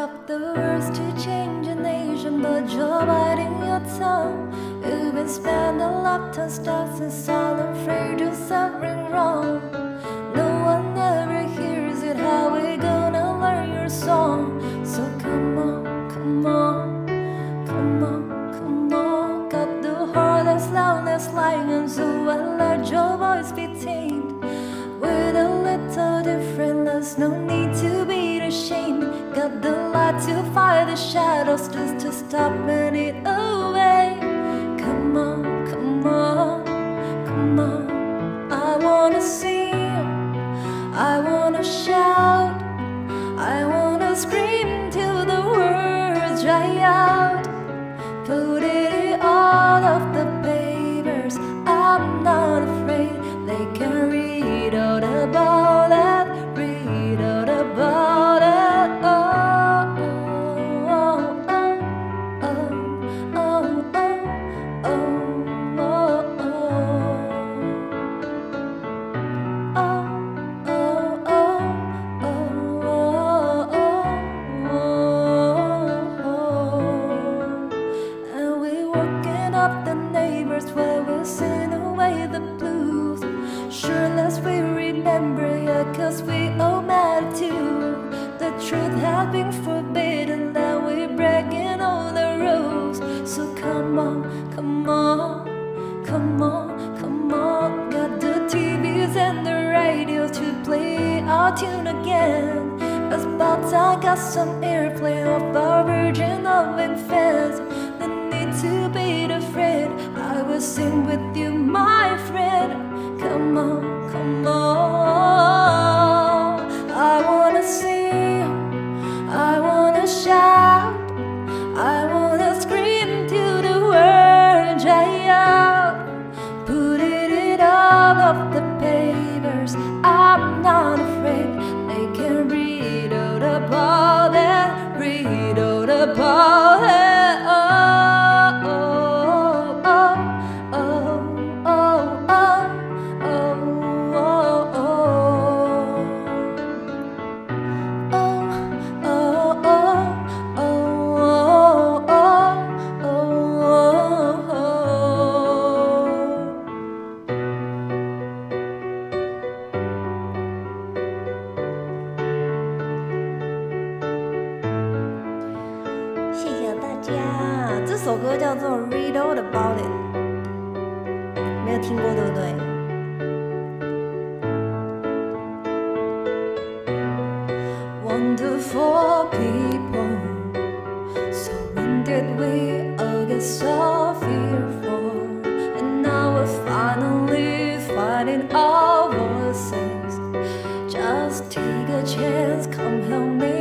of the words to change a nation, but you're biting your tongue. You've been spending a lifetime stuck since all afraid of suffering wrong. No one ever hears it. How we gonna learn your song? So come on, come on, come on, come on. Got the heart that's loud as lion, so I let your voice be tamed with a little difference. No need to be ashamed. Got the light to fight the shadows, just to stop it away. Come on, come on, come on. I wanna sing, I wanna shout, I wanna scream till the words dry out. Put it all off the papers. I'm not afraid. They can read all about it, read all about it. Oh, oh, oh, oh, oh, oh, oh, oh, and we walking up the neighbors where we'll sing away the blues. Sure, let's we remember, yeah, 'cause we all matter too. The truth has been forbidden, that we're breaking all the rules. So come on, come on, come on, come on. Got the TVs and the radio to play our tune again. As about I got some airplay of our virgin loving fans. The need to be afraid. I will sing with you, my friend. Come on, come on. I wanna sing, I wanna shout, I wanna scream till the words dry out. Put it all off the papers. I'm not afraid. They can read all about it, read all about it.这首歌叫做 Read All About It， 没有听过对不对？Wonderful people, so when did we all get so fearful? And now we're finally finding our voices. Just take a chance, come help me